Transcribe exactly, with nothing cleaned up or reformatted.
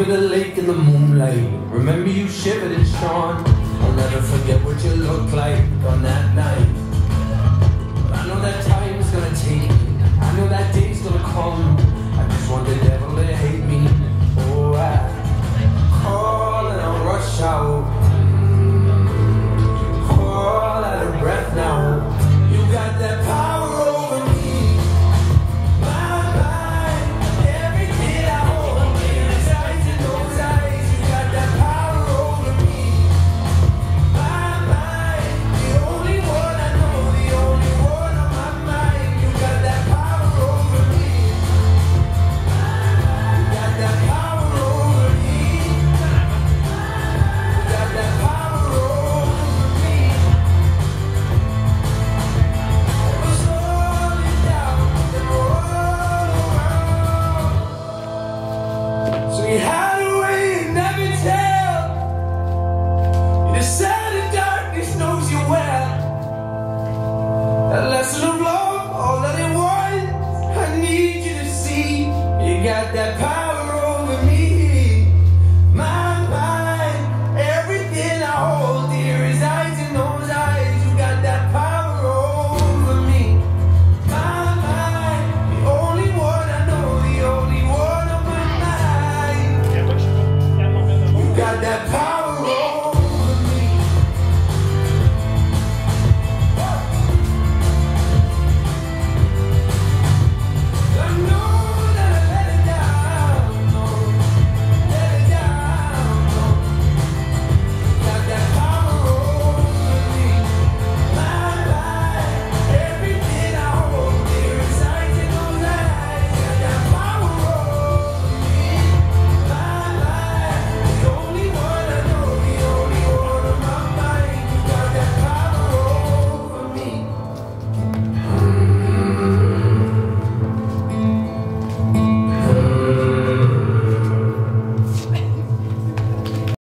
by the lake in the moonlight. Remember you shivered and shone. I'll never forget what you looked like on that night. But I know that time's gonna take me. I know that day's gonna come. I just want the devil to hate me. Oh, I call and I'll rush out. All out of breath now. You got that power over me. My mind, every kid I hold in his eyes and those eyes. You got that power over me. My mind, the only one I know, the only one on my mind. You got that power over me. You got that power over me. You got that power over me. So you had a way you never tell. You decided darkness knows you well. That lesson of love, all that it was, I need you to see. You got that power over me.